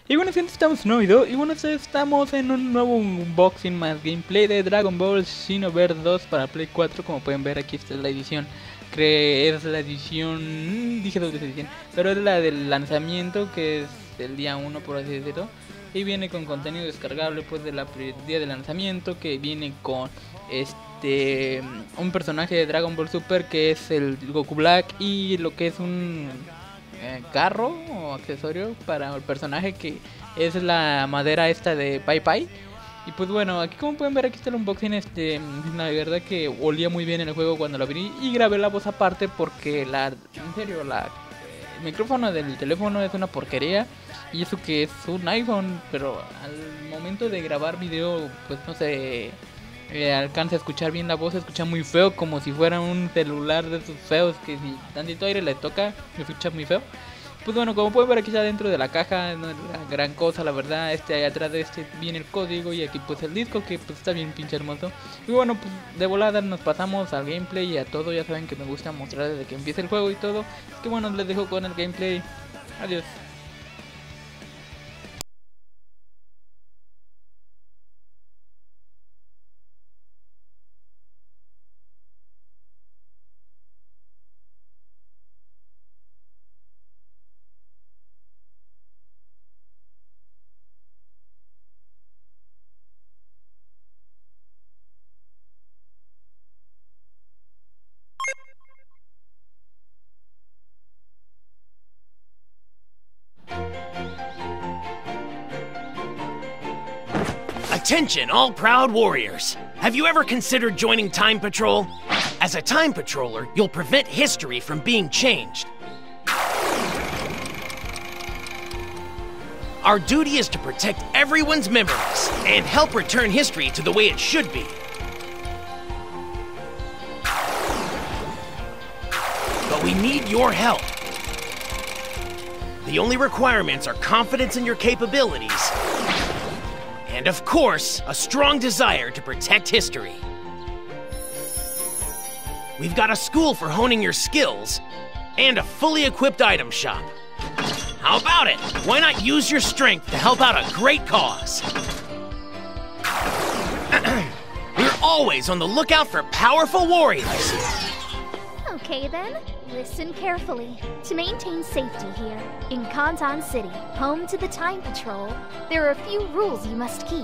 Y bueno, gente, estamos en un nuevo video. Y bueno, estamos en un nuevo unboxing más gameplay de Dragon Ball Xenoverse 2 para Play 4. Como pueden ver, aquí está la edición. Es la edición... dije dos veces edición, pero es la del lanzamiento, que es el día 1, por así decirlo. Y viene con contenido descargable pues del día de lanzamiento, que viene con un personaje de Dragon Ball Super, que es el Goku Black, y lo que es un carro o accesorio para el personaje, que es la madera esta de Pai Pai. Y pues bueno, aquí como pueden ver, aquí está el unboxing. La verdad que olía muy bien en el juego cuando lo abrí, y grabé la voz aparte porque en serio, el micrófono del teléfono es una porquería. Y eso que es un iPhone, pero al momento de grabar video, pues no se alcanza a escuchar bien la voz. Se escucha muy feo, como si fuera un celular de esos feos que si tantito aire le toca, se escucha muy feo. Pues bueno, como pueden ver, aquí está dentro de la caja, no es la gran cosa, la verdad. Ahí atrás de viene el código, y aquí pues el disco, que pues está bien pinche hermoso. Y bueno, pues de volada nos pasamos al gameplay y a todo. Ya saben que me gusta mostrar desde que empieza el juego y todo. Es que bueno, les dejo con el gameplay. Adiós. Attention, all proud warriors! Have you ever considered joining Time Patrol? As a Time Patroller, you'll prevent history from being changed. Our duty is to protect everyone's memories and help return history to the way it should be. But we need your help. The only requirements are confidence in your capabilities, and of course, a strong desire to protect history. We've got a school for honing your skills, and a fully equipped item shop. How about it? Why not use your strength to help out a great cause? We're always on the lookout for powerful warriors. Okay then, listen carefully. To maintain safety here, in Kantan City, home to the Time Patrol, there are a few rules you must keep.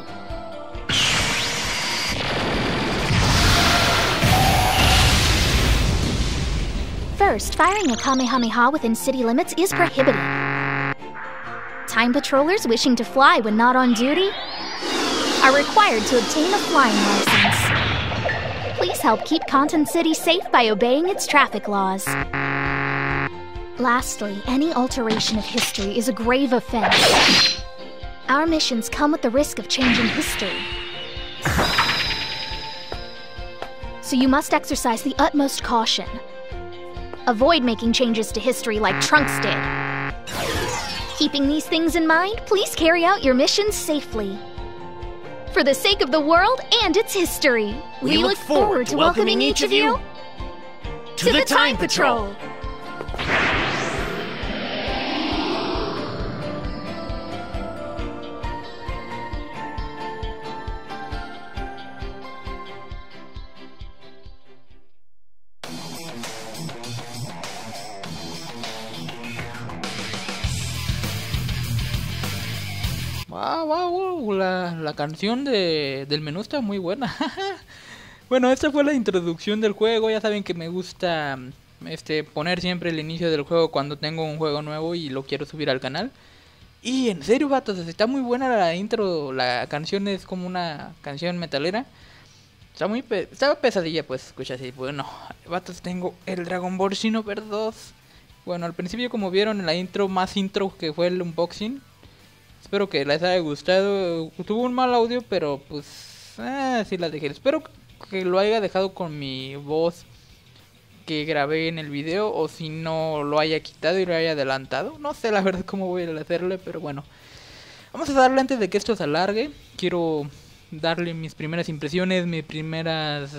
First, firing a Kamehameha within city limits is prohibited. Time Patrollers wishing to fly when not on duty are required to obtain a flying license. Please help keep Kantan City safe by obeying its traffic laws. Lastly, any alteration of history is a grave offense. Our missions come with the risk of changing history. So you must exercise the utmost caution. Avoid making changes to history like Trunks did. Keeping these things in mind, please carry out your missions safely. For the sake of the world and its history, we look forward to welcoming each of you to the Time Patrol! Wow, la canción del menú está muy buena. Bueno, esta fue la introducción del juego. Ya saben que me gusta poner siempre el inicio del juego cuando tengo un juego nuevo y lo quiero subir al canal. Y en serio, vatos, está muy buena la intro. La canción es como una canción metalera. Estaba pesadilla, pues, escucha así. Bueno, vatos, tengo el Dragon Ball Xenoverse 2. Bueno, al principio, como vieron en la intro, más intro que fue el unboxing. Espero que les haya gustado. Tuvo un mal audio, pero pues sí la dejé. Espero que lo haya dejado con mi voz que grabé en el video, o si no lo haya quitado y lo haya adelantado. No sé la verdad cómo voy a hacerle, pero bueno. Vamos a darle antes de que esto se alargue. Quiero darle mis primeras impresiones, mis primeras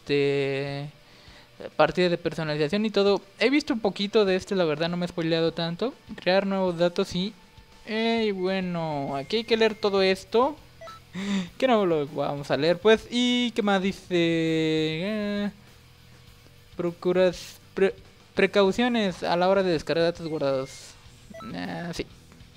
partidas de personalización y todo. He visto un poquito de la verdad no me he spoileado tanto. Crear nuevos datos y Y bueno, aquí hay que leer todo esto. Que no lo vamos a leer, pues. ¿Y qué más dice? Procuras precauciones a la hora de descargar datos guardados. Sí.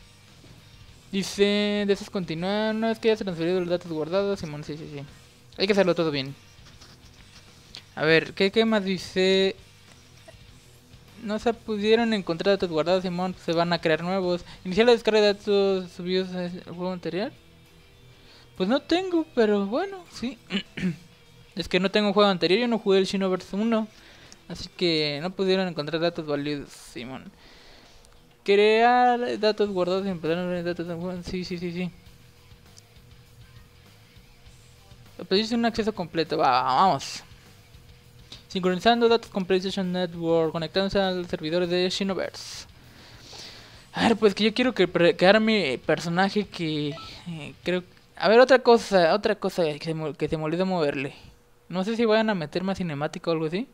Dice, deseas continuar. No es que hayas transferido los datos guardados. Simón, sí. Hay que hacerlo todo bien. A ver, ¿qué más dice? No se pudieron encontrar datos guardados, Simón. Se van a crear nuevos. Iniciar la descarga de datos subidos al juego anterior. Pues no tengo, pero bueno, sí. Es que no tengo un juego anterior. Yo no jugué el Xenoverse 1. Así que no pudieron encontrar datos válidos, Simón. Crear datos guardados y empezar a ver datos. Sí. Pedirse un acceso completo. Vamos. Sincronizando datos con PlayStation Network. Conectándose al servidor de Xenoverse. A ver, pues que yo quiero crear mi personaje que creo. A ver, otra cosa que se me olvidó moverle. No sé si vayan a meter más cinemática o algo así.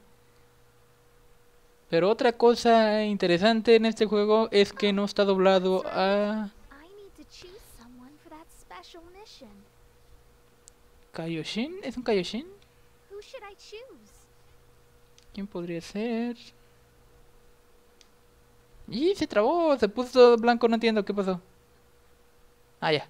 Pero otra cosa interesante en este juego es que no está doblado a Kaioshin. ¿Es un Kaioshin? ¿Quién podría ser? Y se trabó, se puso todo blanco, no entiendo qué pasó. Ah, ya.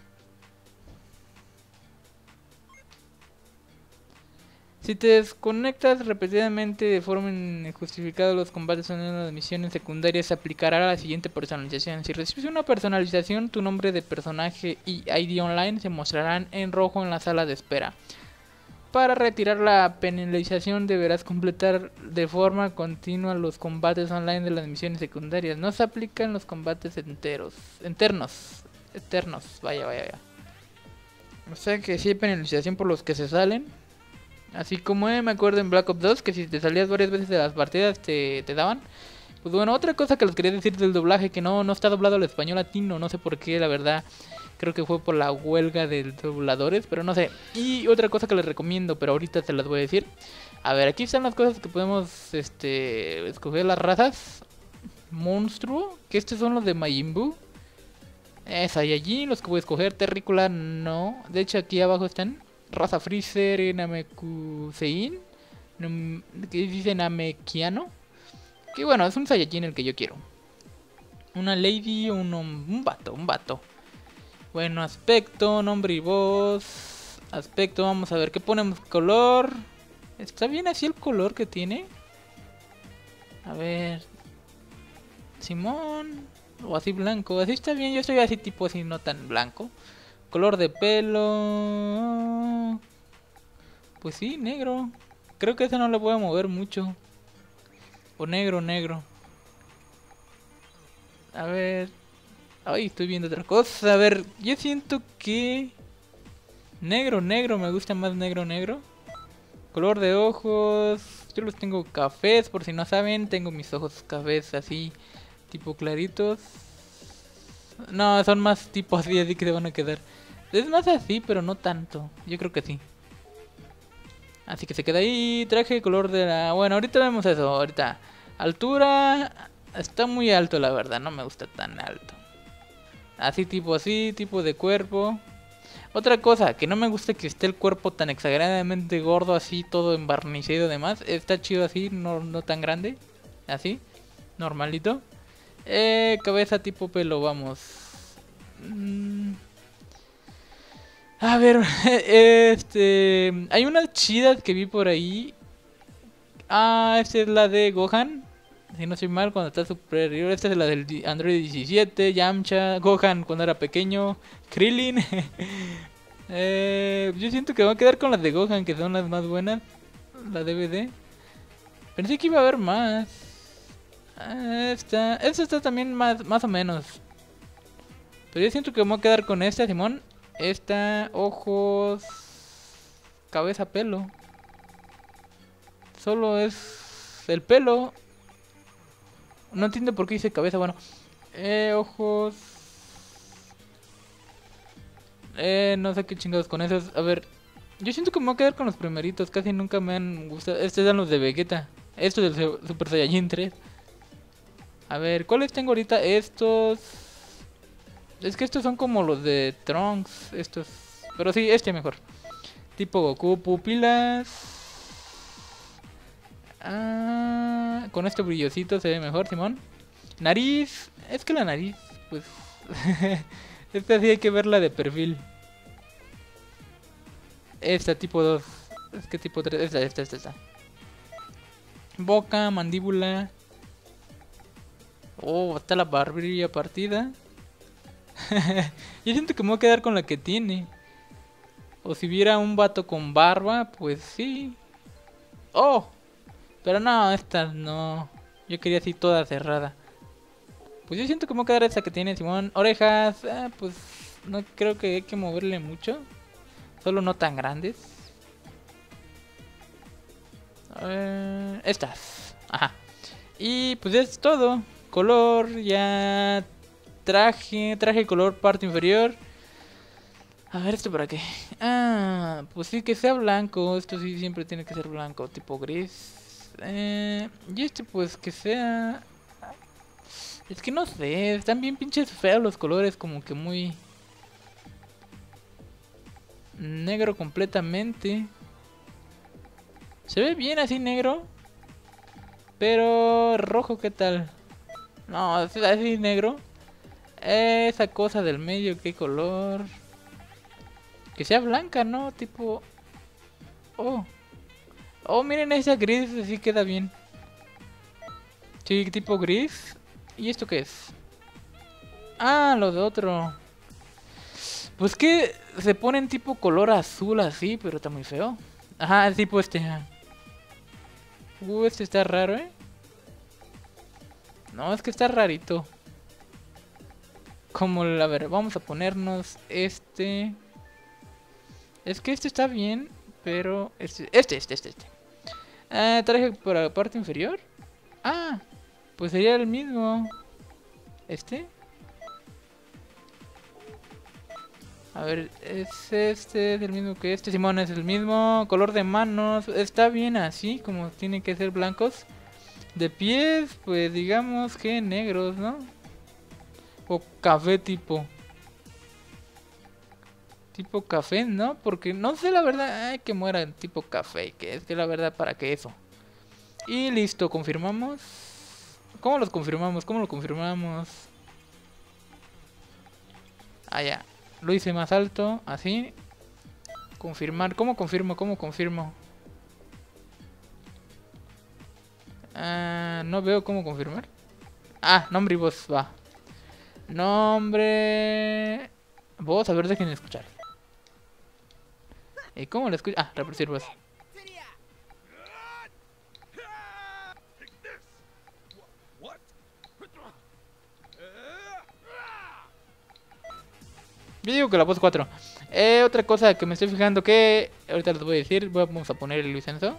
Si te desconectas repetidamente de forma injustificada los combates en una de misiones secundarias, se aplicará la siguiente personalización. Si recibes una personalización, tu nombre de personaje y ID online se mostrarán en rojo en la sala de espera. Para retirar la penalización deberás completar de forma continua los combates online de las misiones secundarias. No se aplican los combates externos. Vaya. O sea que sí hay penalización por los que se salen. Así como me acuerdo en Black Ops 2 que si te salías varias veces de las partidas te daban. Pues bueno, otra cosa que les quería decir del doblaje, que no está doblado al español latino, no sé por qué, la verdad. Creo que fue por la huelga de dobladores, pero no sé. Y otra cosa que les recomiendo, pero ahorita te las voy a decir. A ver, aquí están las cosas que podemos escoger las razas. Monstruo, que estos son los de Majin Buu. Saiyajin, los que voy a escoger. Terrícola, no. De hecho aquí abajo están. Raza Freezer, Namekusein, que dice Namekiano. Que bueno, es un Saiyajin el que yo quiero. Una lady o un vato. Bueno, aspecto, nombre y voz. Aspecto, vamos a ver, ¿qué ponemos? Color. ¿Está bien así el color que tiene? A ver. Simón. O así blanco, así está bien, yo estoy así tipo así, no tan blanco. Color de pelo. Pues sí, negro. Creo que ese no le voy a mover mucho. O negro. A ver. Ay, estoy viendo otra cosa. A ver, yo siento que negro, me gusta más negro. Color de ojos. Yo los tengo cafés, por si no saben. Tengo mis ojos cafés así, tipo claritos. No, son más tipo así que se van a quedar. Es más así, pero no tanto. Yo creo que sí. Así que se queda ahí. Traje color de la... Bueno, ahorita vemos eso. Ahorita. Altura. Está muy alto, la verdad. No me gusta tan alto. Así, tipo de cuerpo. Otra cosa, que no me gusta que esté el cuerpo tan exageradamente gordo, así, todo embarnecido y demás. Está chido así, no tan grande. Así, normalito. Cabeza tipo pelo, vamos. A ver, hay unas chidas que vi por ahí. Esta es la de Gohan. Si no soy mal, cuando está superior. Esta es la del Android 17, Yamcha, Gohan cuando era pequeño, Krillin. Yo siento que voy a quedar con las de Gohan, que son las más buenas. La DVD. Pensé que iba a haber más. Esta está también más o menos. Pero yo siento que me voy a quedar con esta, Simón. Esta, ojos, cabeza, pelo. Solo es el pelo. No entiendo por qué dice cabeza, bueno. Ojos. No sé qué chingados con esos. A ver, yo siento que me voy a quedar con los primeritos. Casi nunca me han gustado. Estos eran los de Vegeta. Estos del Super Saiyajin 3. A ver, ¿cuáles tengo ahorita? Estos. Es que estos son como los de Trunks. Estos. Pero sí, este mejor. Tipo Goku, pupilas. Ah, con este brillosito se ve mejor, Simón. Nariz. Es que la nariz, pues. Esta sí hay que verla de perfil. Esta tipo 2. Es que tipo 3. Esta. Boca, mandíbula. Oh, está la barbilla partida. Yo siento que me voy a quedar con la que tiene. O si viera un vato con barba, pues sí. Oh, pero no, esta no. Yo quería así toda cerrada. Pues yo siento que me voy a quedar esa que tiene, Simón. Orejas, pues no creo que hay que moverle mucho. Solo no tan grandes. Estas. Ajá. Y pues es todo. Color, ya. Traje color parte inferior. A ver, ¿esto para qué? Ah, pues sí, que sea blanco. Esto sí siempre tiene que ser blanco, tipo gris. Y este pues que sea... Es que no sé, están bien pinches feos los colores, como que muy... Negro completamente. Se ve bien así negro. Pero rojo, ¿qué tal? No, así negro. Esa cosa del medio, ¿qué color? Que sea blanca, ¿no? Tipo... Oh, miren esa gris, así queda bien. Sí, tipo gris. ¿Y esto qué es? Ah, lo de otro. Pues que se ponen tipo color azul así, pero está muy feo. Ajá, tipo este. Este está raro, ¿eh? No, es que está rarito. Como, a ver, vamos a ponernos este. Es que este está bien, pero este. Traje por la parte inferior. Ah, pues sería el mismo. Este. A ver, es el mismo que este. Simón es el mismo. Color de manos. Está bien así, como tienen que ser blancos. De pies, pues digamos que negros, ¿no? O café tipo. Tipo café, ¿no? Porque no sé la verdad. Ay, que muera el tipo café. Que es que la verdad, ¿para qué eso? Y listo, confirmamos. ¿Cómo los confirmamos? ¿Cómo lo confirmamos? Ah, ya. Lo hice más alto, así. Confirmar. ¿Cómo confirmo? ¿Cómo confirmo? No veo cómo confirmar. Ah, nombre y voz, va. Nombre... Voz, a ver, dejen de escuchar. ¿Y cómo lo escucho? Ah, reproducir voz. Yo digo que la voz 4. Otra cosa que me estoy fijando que... Ahorita les voy a decir. Vamos a poner el Luis Enzo.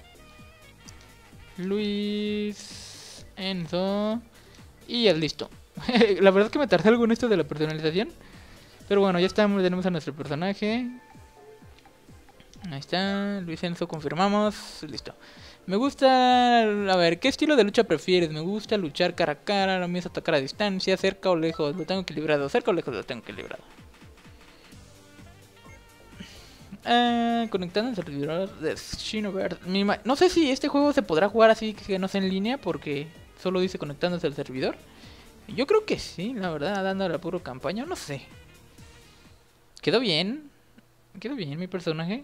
Luis Enzo. Y ya listo. La verdad es que me tardé algo en esto de la personalización. Pero bueno, ya estamos, tenemos a nuestro personaje. Ahí está, Luis Enzo, confirmamos. Listo. Me gusta... A ver, ¿qué estilo de lucha prefieres? Me gusta luchar cara a cara, lo mío es atacar a distancia, cerca o lejos. Lo tengo equilibrado, cerca o lejos lo tengo equilibrado. Conectando el servidor de Shinoverse. No sé si este juego se podrá jugar así que no sea en línea, porque solo dice conectándose al servidor. Yo creo que sí, la verdad, dando la puro campaña, no sé. Quedó bien mi personaje.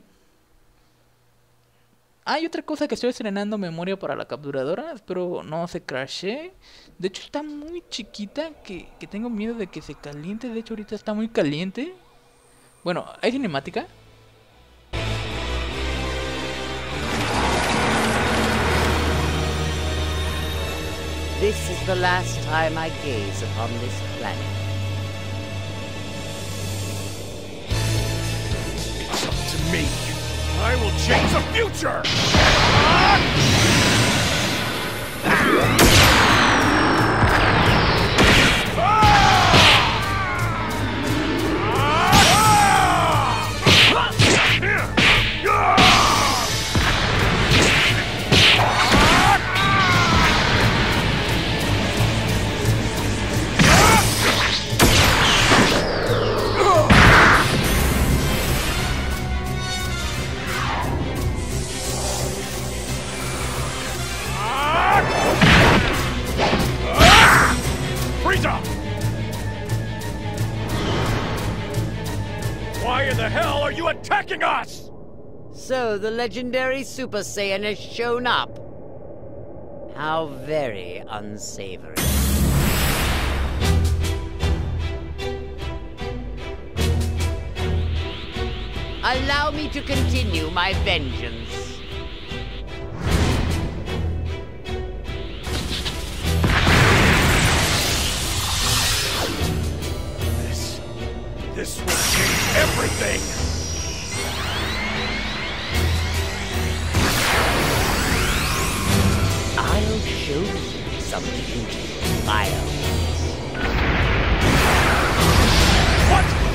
Hay otra cosa que estoy estrenando memoria para la capturadora. Espero no se crashe. De hecho está muy chiquita que tengo miedo de que se caliente. De hecho ahorita está muy caliente. Bueno, ¿hay cinemática? This is the last time I gaze upon this planet. Up to me. I will change the future! Why in the hell are you attacking us? So the legendary Super Saiyan has shown up. How very unsavory. Allow me to continue my vengeance. This will change everything! I'll show you some beautiful fire. What?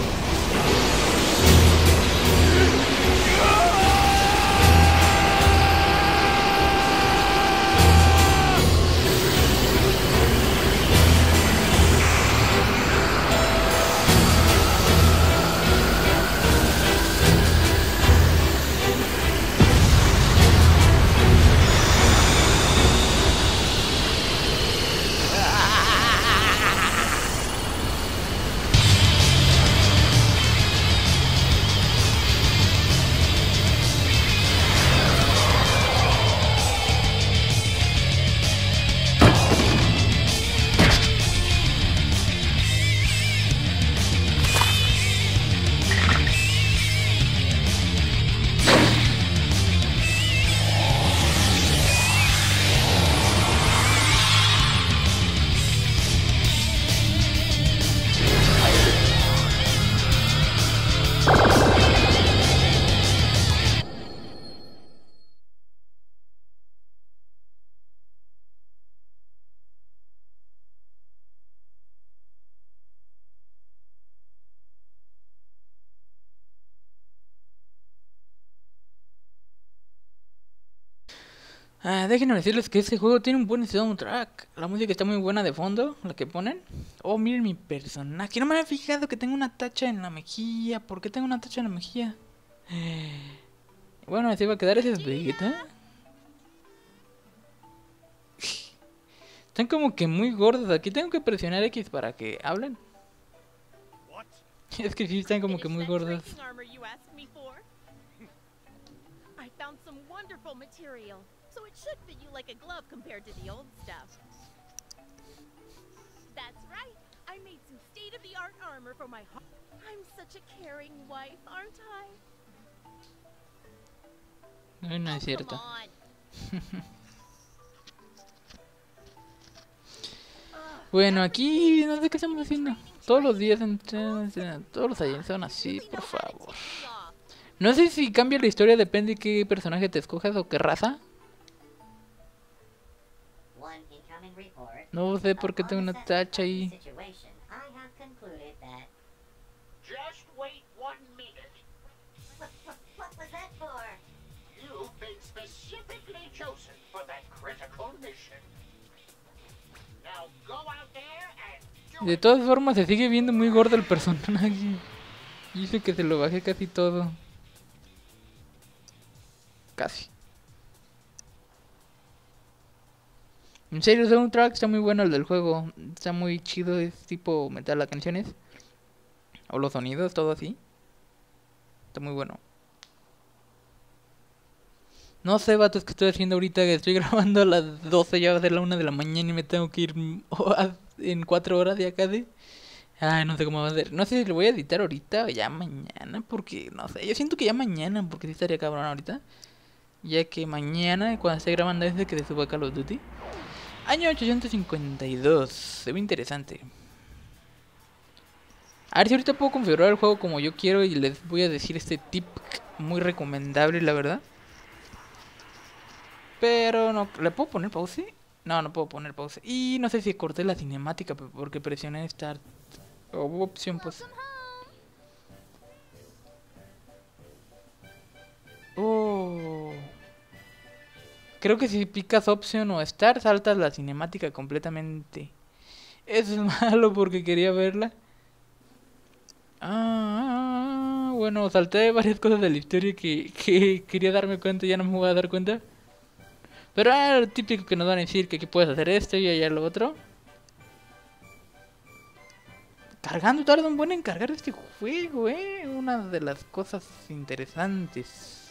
Déjenme decirles que este juego tiene un buen soundtrack. La música está muy buena de fondo, la que ponen. Oh, miren mi personaje. No me había fijado que tengo una tacha en la mejilla. ¿Por qué tengo una tacha en la mejilla? Bueno, así va a quedar ese Vegeta. Están como que muy gordos. Aquí tengo que presionar X para que hablen. Es que sí, están como que muy gordos. So it should fit you like a glove compared to the old stuff. That's right. I made some state-of-the-art armor for my I'm such a caring wife, aren't I? No es cierto. Bueno, aquí no sé qué estamos haciendo. Todos los días todos los Saiyans son así, por favor. No sé si cambia la historia, depende de qué personaje te escojas o qué raza. No sé por qué tengo una tacha ahí. Just wait 1 minute. What was that for? You've been specifically chosen for that critical mission. Now go out there and do De todas formas se sigue viendo muy gordo el personaje. Hice que se lo bajé casi todo. Casi. En serio, el soundtrack está muy bueno, el del juego. Está muy chido, es tipo metal las canciones. O los sonidos, todo así. Está muy bueno. No sé, vatos, qué estoy haciendo ahorita. Que estoy grabando a las 12, ya va a ser la 1 de la mañana y me tengo que ir en 4 horas ya casi. Ay, no sé cómo va a ser. No sé si lo voy a editar ahorita o ya mañana, porque no sé. Yo siento que ya mañana, porque sí estaría cabrón ahorita. Ya que mañana, cuando esté grabando desde que se suba Call of Duty. Año 852, se ve interesante. A ver si ahorita puedo configurar el juego como yo quiero y les voy a decir este tip muy recomendable, la verdad. Pero no, ¿le puedo poner pause? No, no puedo poner pause. Y no sé si corté la cinemática porque presioné Start. O opción pues. Oh. Creo que si picas Option o Start, saltas la cinemática completamente. Eso es malo porque quería verla. Bueno, salté varias cosas de la historia que quería darme cuenta y ya no me voy a dar cuenta. Pero lo típico que nos van a decir que aquí puedes hacer esto y allá lo otro. Cargando, tarda un buen en cargar este juego, una de las cosas interesantes.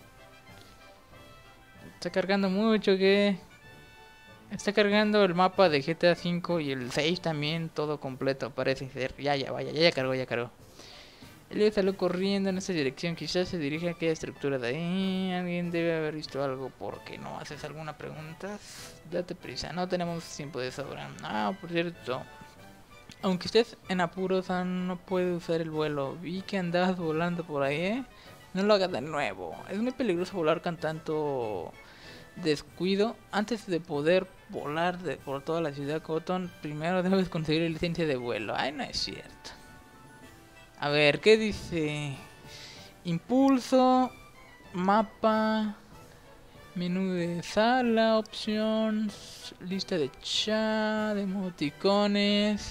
Está cargando mucho, está cargando el mapa de GTA V y el 6 también, todo completo, parece ser. Ya cargó, ya cargó. Él salió corriendo en esa dirección, quizás se dirige a aquella estructura de ahí. Alguien debe haber visto algo, ¿por qué no haces alguna pregunta? Date prisa, no tenemos tiempo de sobra. Ah, por cierto, aunque estés en apuros, no puede usar el vuelo. Vi que andabas volando por ahí, No lo hagas de nuevo. Es muy peligroso volar con tanto descuido. Antes de poder volar por toda la ciudad Cotton, primero debes conseguir licencia de vuelo. Ay, no es cierto. A ver, ¿qué dice? Impulso, mapa, menú de sala, options, lista de chat, emoticones,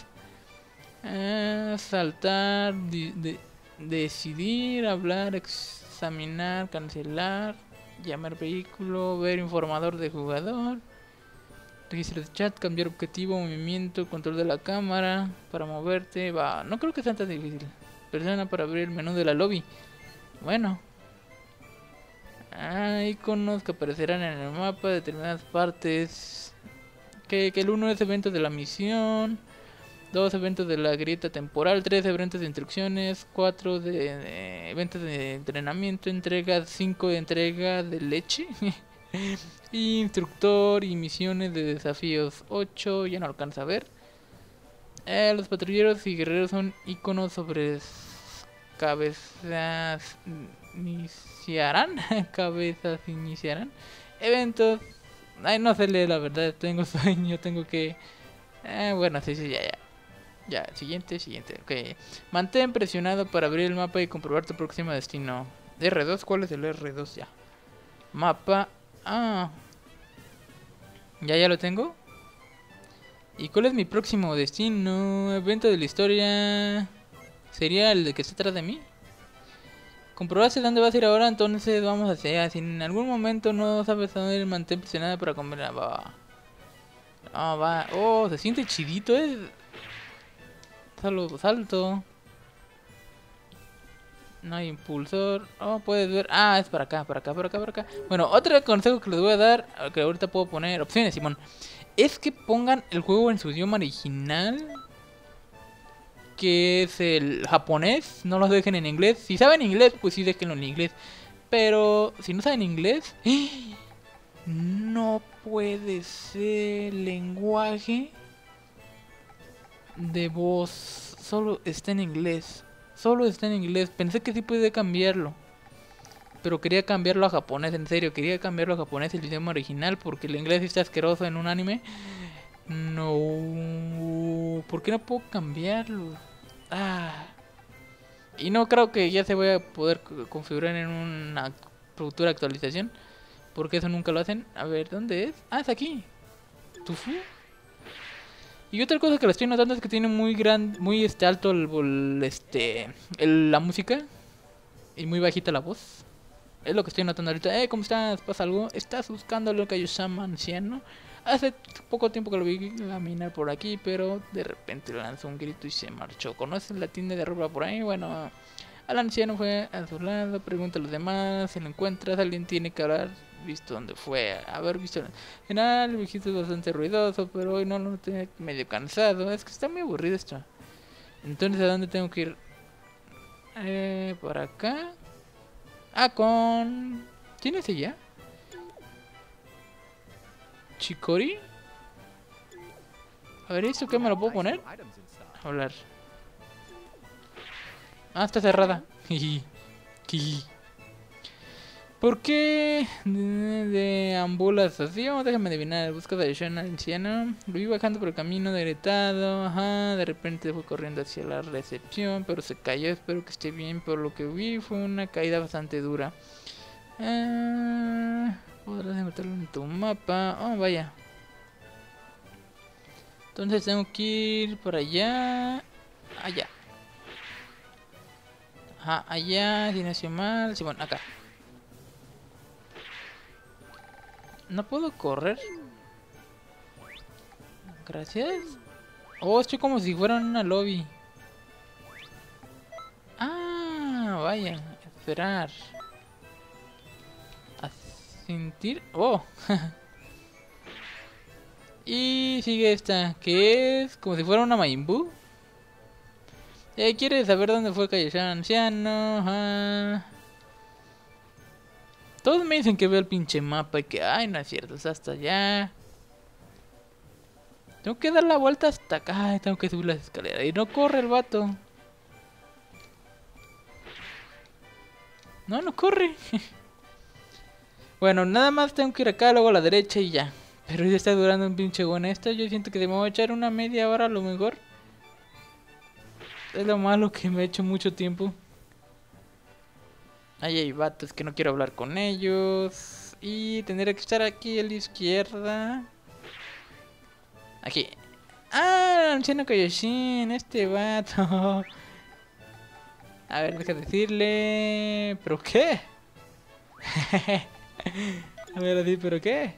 saltar, decidir, hablar, examinar, cancelar, llamar vehículo, ver informador de jugador, registro de chat, cambiar objetivo, movimiento, control de la cámara, para moverte, va, no creo que sea tan difícil. Persona para abrir el menú de la lobby. Bueno. Iconos que aparecerán en el mapa de determinadas partes. Que el 1 es eventos de la misión, 2 eventos de la grieta temporal, 3 eventos de instrucciones, 4 de eventos de entrenamiento, entrega 5 de entrega de leche. Instructor y misiones de desafíos 8, ya no alcanza a ver. Los patrulleros y guerreros son iconos sobre cabezas iniciarán. Cabezas iniciarán. Eventos. Ay, no se lee la verdad, tengo sueño, tengo que... bueno, sí, ya, siguiente, ok. Mantén presionado para abrir el mapa y comprobar tu próximo destino. R2, ¿cuál es el R2 ya? Mapa, ya lo tengo. ¿Y cuál es mi próximo destino? Evento de la historia. ¿Sería el de que está atrás de mí? Comprobarse dónde vas a ir ahora, entonces vamos hacia allá. Si en algún momento no sabes a dónde ir, mantén presionada para comer. Va. Oh, se siente chidito, Salto. No hay impulsor. Oh, puedes ver. Es para acá. Bueno, otro consejo que les voy a dar, que ahorita puedo poner opciones, Simón, es que pongan el juego en su idioma original, que es el japonés. No los dejen en inglés. Si saben inglés, pues sí, déjenlo en inglés. Pero si no saben inglés, no puede ser lenguaje de voz. Solo está en inglés. Pensé que sí podía cambiarlo, pero quería cambiarlo a japonés. En serio, quería cambiarlo a japonés, el idioma original, porque el inglés está asqueroso en un anime. No, ¿por qué no puedo cambiarlo? Y no creo que ya se vaya a poder configurar en una futura actualización, porque eso nunca lo hacen. A ver, ¿dónde es? Es aquí. Tufu. Y otra cosa que le estoy notando es que tiene muy alto la música y muy bajita la voz. Es lo que estoy notando ahorita. ¿Cómo estás? ¿Pasa algo? ¿Estás buscando lo que yo llamo anciano? Hace poco tiempo que lo vi caminar por aquí, pero de repente lanzó un grito y se marchó. ¿Conoces la tienda de ropa por ahí? Bueno, al anciano fue a su lado, pregunta a los demás, si lo encuentras, alguien tiene que haber visto dónde fue, haber visto. En general, el viejito es bastante ruidoso, pero hoy no lo tengo medio cansado. Es que está muy aburrido esto. Entonces, ¿a dónde tengo que ir? Por acá. ¿Quién es ella? ¿Chikori? A ver, ¿esto qué me lo puedo poner? Hablar. Está cerrada. ¿Por qué deambulas así? Déjame adivinar. Buscas a Shona anciano. Lo vi bajando por el camino agrietado. De repente fue corriendo hacia la recepción, pero se cayó. Espero que esté bien. Por lo que vi fue una caída bastante dura. Podrás meterlo en tu mapa. Vaya. Entonces tengo que ir por allá. Allá. Allá. Dinacio mal. Sí, bueno, acá. No puedo correr. Gracias. Estoy como si fuera en una lobby. vaya. Esperar. A sentir. Oh. Y sigue esta, que es como si fuera una Majin Buu. ¿Quieres saber dónde fue Kaioshiro anciano? Ajá. Todos me dicen que veo el pinche mapa y que, ay, no es cierto, es hasta allá. Tengo que dar la vuelta hasta acá. Ay, tengo que subir las escaleras. Y no corre el vato. No corre. Bueno, nada más tengo que ir acá, luego a la derecha y ya. Pero ya está durando un pinche buen esto. Yo siento que me voy a echar una media hora a lo mejor. Es lo malo que me he hecho mucho tiempo. Ahí hay vatos que no quiero hablar con ellos. Y tendré que estar aquí a la izquierda. Aquí. Ah, anciano Kaioshin, este vato. A ver, deja decirle. ¿Pero qué? A ver, así, ¿pero qué?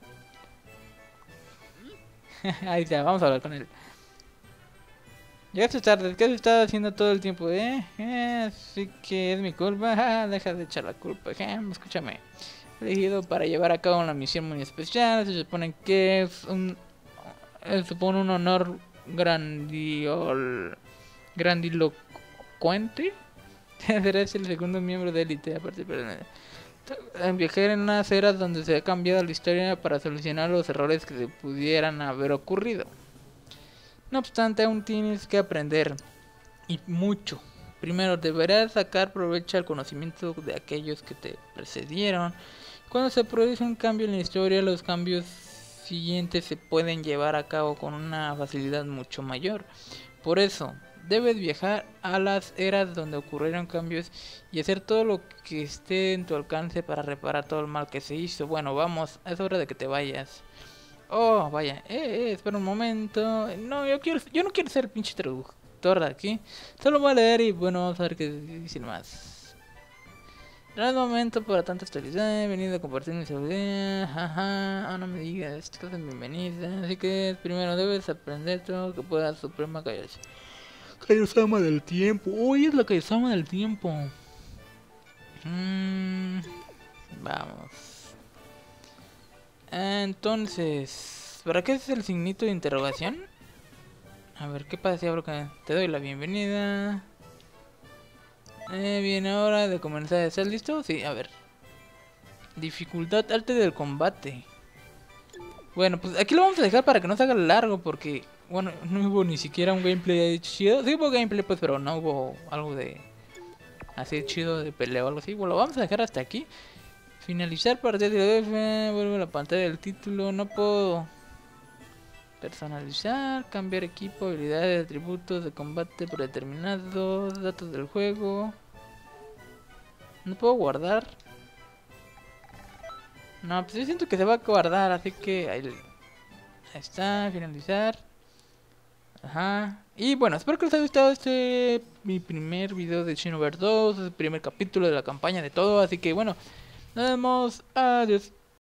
Ahí está, vamos a hablar con él. Llegaste tarde, ¿qué has estado haciendo todo el tiempo, así que es mi culpa. Deja de echar la culpa, escúchame. Elegido para llevar a cabo una misión muy especial. Se supone que es supone un honor grandilocuente. Serás el segundo miembro de élite a participar en viajar en unas eras donde se ha cambiado la historia para solucionar los errores que se pudieran haber ocurrido. No obstante, aún tienes que aprender, y mucho. Primero, deberás sacar provecho al conocimiento de aquellos que te precedieron. Cuando se produce un cambio en la historia, los cambios siguientes se pueden llevar a cabo con una facilidad mucho mayor. Por eso, debes viajar a las eras donde ocurrieron cambios y hacer todo lo que esté en tu alcance para reparar todo el mal que se hizo. Bueno, vamos, es hora de que te vayas. Oh, vaya, espera un momento. No, yo no quiero ser el pinche traductor de aquí. Solo voy a leer y bueno, vamos a ver qué dicen más. No es momento para tanta actualidad. He venido a compartir mi sabiduría. Jaja, no me digas, estás bienvenida. Así que primero debes aprender todo lo que puedas, Suprema Kaioshin. Kaiosama del tiempo. Hoy es la Kaiosama del tiempo. Vamos. Entonces, ¿para qué es el signito de interrogación? A ver, ¿qué pasa si abro acá? Te doy la bienvenida. Bien, hora de comenzar. ¿Estás listo? Sí, a ver. Dificultad alta del combate. Bueno, pues aquí lo vamos a dejar para que no se haga largo porque... Bueno, no hubo ni siquiera un gameplay chido. Sí hubo gameplay pues, pero no hubo algo de... así chido de pelea o algo así. Bueno, lo vamos a dejar hasta aquí. Finalizar partida de F. Vuelve a la pantalla del título. No puedo... personalizar, cambiar equipo, habilidades, atributos de combate predeterminados, datos del juego. No puedo guardar. No, pues yo siento que se va a guardar, así que ahí está, finalizar. Ajá. Y bueno, espero que les haya gustado mi primer video de Xenoverse 2, el primer capítulo de la campaña de todo, así que bueno, nos vemos, adiós.